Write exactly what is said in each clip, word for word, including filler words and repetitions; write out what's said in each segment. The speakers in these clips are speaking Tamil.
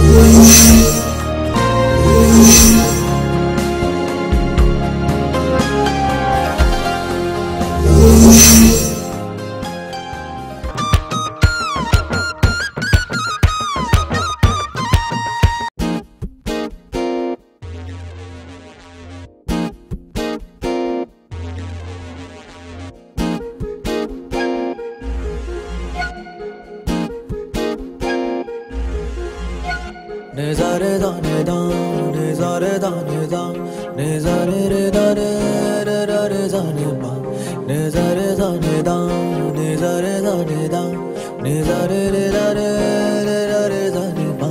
Nizare da nida, nizare da nida, nizare re da re re re re za niba. Nizare da nida, nizare da nida, nizare re da re re re re za niba.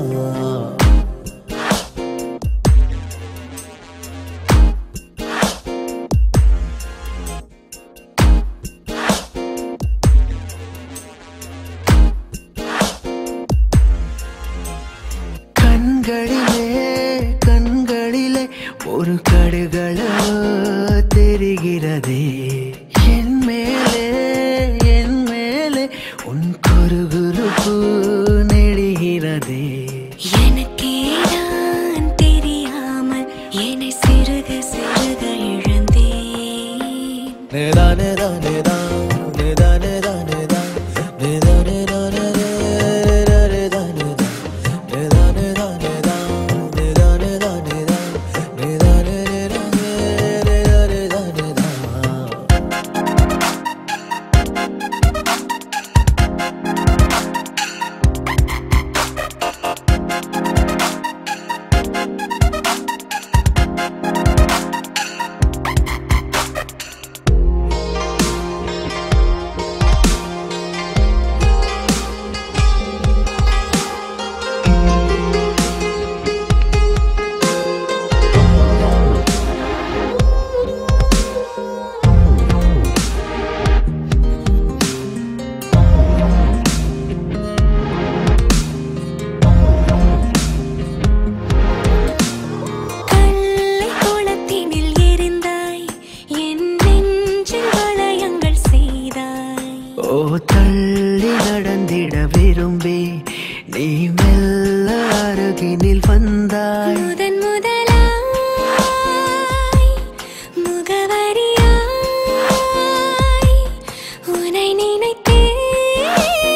கண்களிலே கண்களிலே ஒரு கடுகளவு தெரிகிறதே என் மேலே என் மேலே உன் குறுகுறுப்பு நெடுகிறதே எனக்கே நான் தெரியாமல் என்னை சிறுக சிறுக இழந்தேன் Nida nida nida, nida nida nida, nida nida nida, nida nida nida. Nida nida nida, nida nida nida, nida nida nida, nida nida nida. கல்லை குளத்தினில் எரிந்தாய் என் நெஞ்சில் வளையங்கள் செய்தாய் ஓ தள்ளி நடந்திட விரும்பி நீ மெல்ல அருகினில் வந்தாய் முதன் முதலாய் முகவரியாய் உன்னை நினைத்தேன்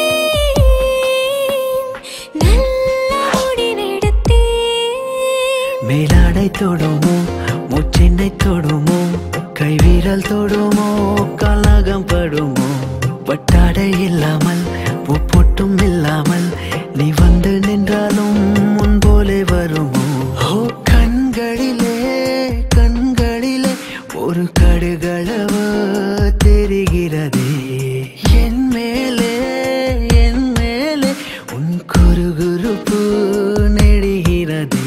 நல்ல முடிவெடுத்தேன் மேலாடை தொடுமோ முச்சென்னை தொடுமோ கைவிரல் தொடுமோ கலகம் படுமோ பட்டாடை இல்லாமல் பூப்பொட்டும் இல்லாமல் நீ வந்து நின்றாலும் முன் போலே வருமோ ஓ கண்களிலே கண்களிலே ஒரு கடுகளவு தெரிகிறதே என் மேலே என் மேலே உன் குறுகுறுப்பு நெடுகிறதே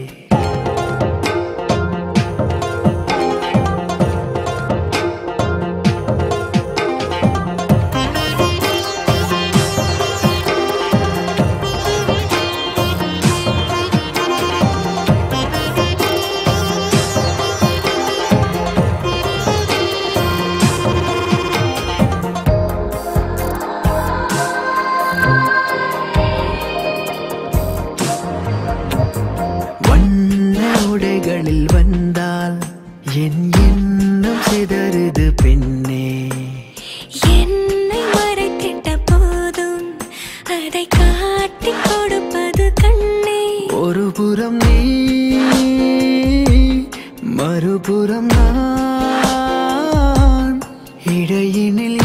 வண்ண உடைகளில் வந்தால் என் எண்ணம் சிதறுது பெண்ணே என்னை மறைத்திட்ட போதும் அதை காட்டிக் கொடுப்பது கண்ணே ஒரு புறம் நீ மறுபுறம் நான் இடையினில்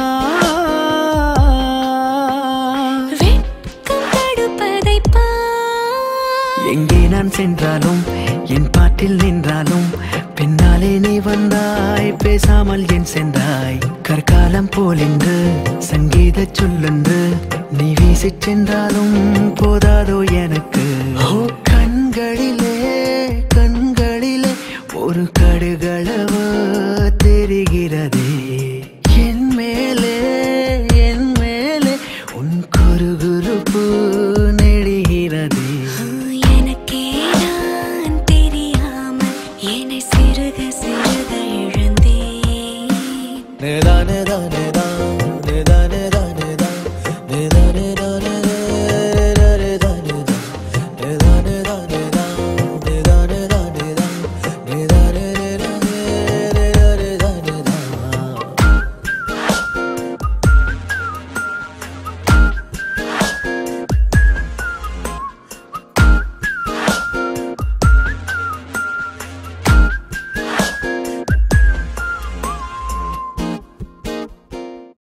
யார் வெட்கம் தடுப்பதை பார் எங்கே நான் சென்றாலும் என் பாட்டில் நின்றாலும் பின்னாலே நீ வந்தாய் பேசாமல் என் சென்றாய் கற்காலம் போலென்று சங்கீத சொல்லென்று நீ வீசிச் சென்றாலும் போதாதோ எனக்கு ஓ கண்களிலே கண்களிலே ஒரு கடுகளவு தெரிகிறதே என் மேலே என் மேலே உன் குறுகுறுப்பு நெடுகிறதே எனக்கே நான் தெரியாமல் என்னை சிறுக சிறுக இழந்தேன் Nida nida nida, nida nida